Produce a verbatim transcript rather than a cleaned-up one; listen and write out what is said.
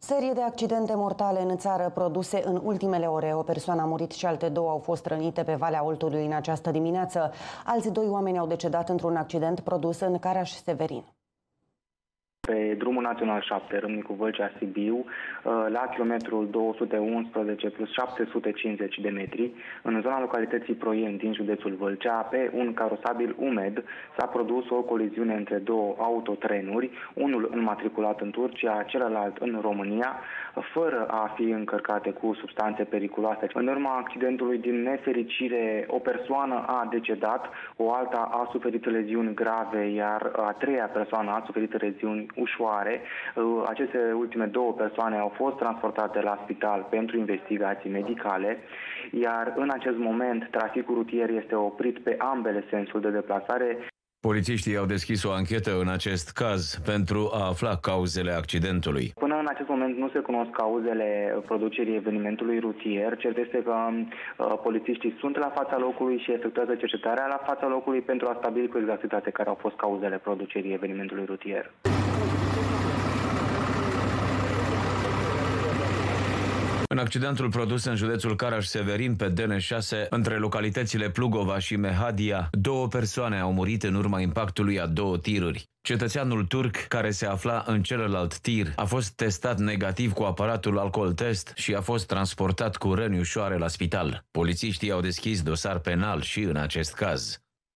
Serie de accidente mortale în țară produse în ultimele ore. O persoană a murit și alte două au fost rănite pe Valea Oltului în această dimineață. Alți doi oameni au decedat într-un accident produs în Caraș-Severin. Pe drumul național șapte, Râmnicu Vâlcea-Sibiu, la kilometrul două sute unsprezece plus șapte sute cincizeci de metri, în zona localității Proieni din județul Vâlcea, pe un carosabil umed, s-a produs o coliziune între două autotrenuri, unul înmatriculat în Turcia, celălalt în România, fără a fi încărcate cu substanțe periculoase. În urma accidentului, din nefericire, o persoană a decedat, o alta a suferit leziuni grave, iar a treia persoană a suferit leziuni ușoare. Aceste ultime două persoane au fost transportate la spital pentru investigații medicale, iar în acest moment traficul rutier este oprit pe ambele sensuri de deplasare. Polițiștii au deschis o anchetă în acest caz pentru a afla cauzele accidentului. Până în acest moment nu se cunosc cauzele producerii evenimentului rutier. Cert este că uh, polițiștii sunt la fața locului și efectuează cercetarea la fața locului pentru a stabili cu exactitate care au fost cauzele producerii evenimentului rutier. În accidentul produs în județul Caraș-Severin pe D N șase, între localitățile Plugova și Mehadia, două persoane au murit în urma impactului a două tiruri. Cetățeanul turc, care se afla în celălalt tir, a fost testat negativ cu aparatul alcool test și a fost transportat cu răni ușoare la spital. Polițiștii au deschis dosar penal și în acest caz.